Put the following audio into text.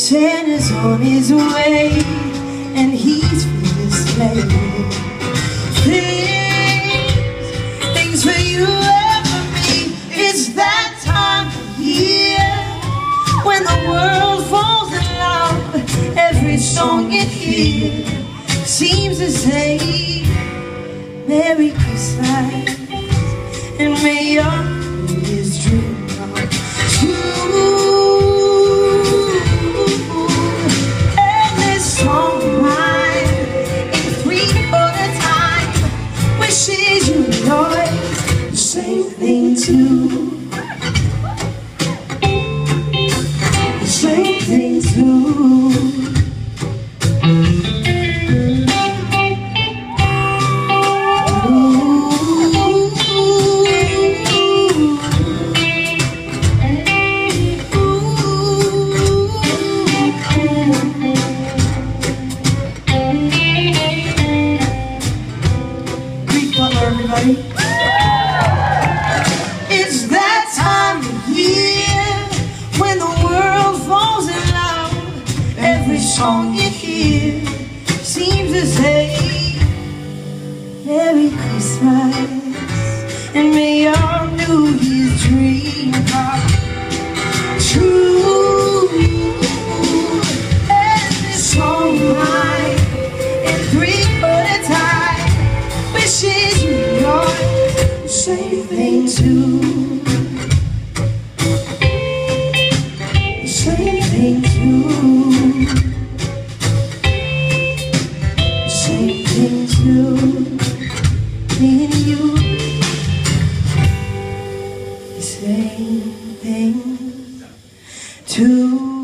Santa's on his way, and he's feeling slave. Things for you and for me. It's that time of year when the world falls in love. Every song you hear seems to say Merry Christmas, and may your years dream come true. And this song of mine, in 3/4 time, wishes you noise the same thing too. The same thing too. Everybody. It's that time of year when the world falls in love. Every song you hear seems to say Merry Christmas, and may your New Year's dream come true. And this song of mine, in 3/4 time, wishes you the same thing too. The same thing too. The same thing too. Me and you. The same thing too.